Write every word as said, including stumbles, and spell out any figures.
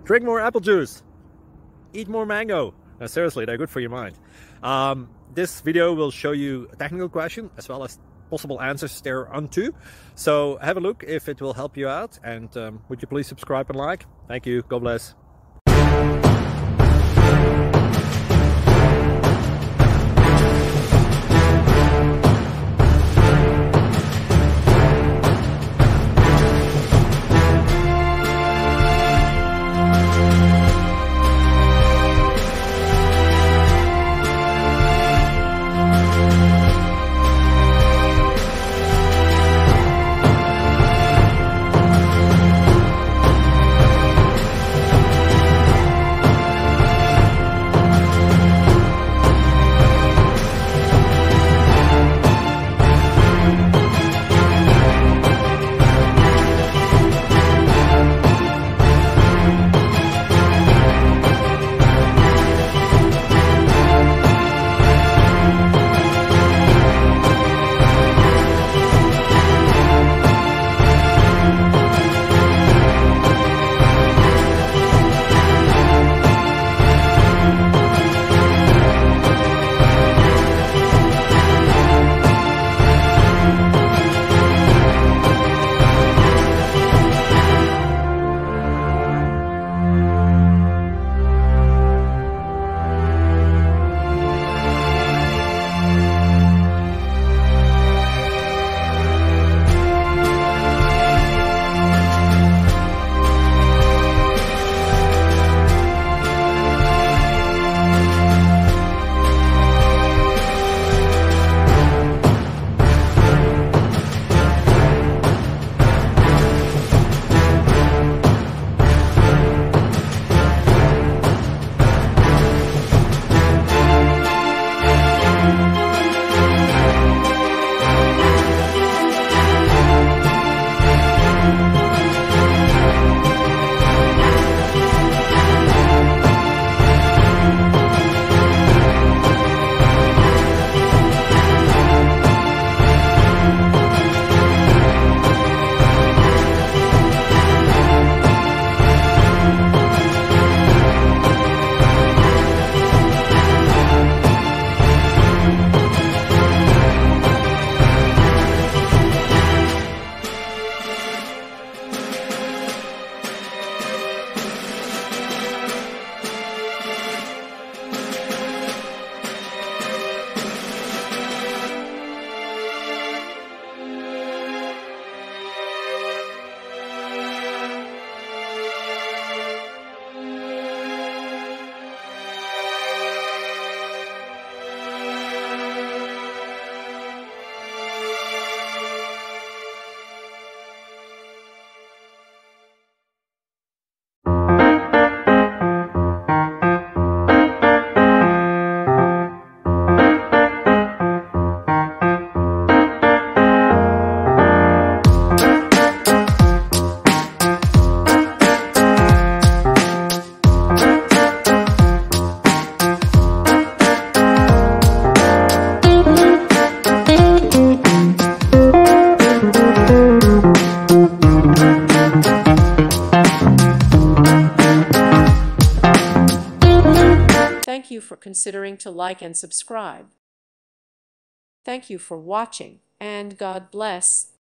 drink more apple juice, eat more mango. No, seriously, they're good for your mind. Um, this video will show you a technical question as well as possible answers thereunto. So have a look if it will help you out, and um, would you please subscribe and like? Thank you. God bless. Thank you for considering to like and subscribe. Thank you for watching, and God bless.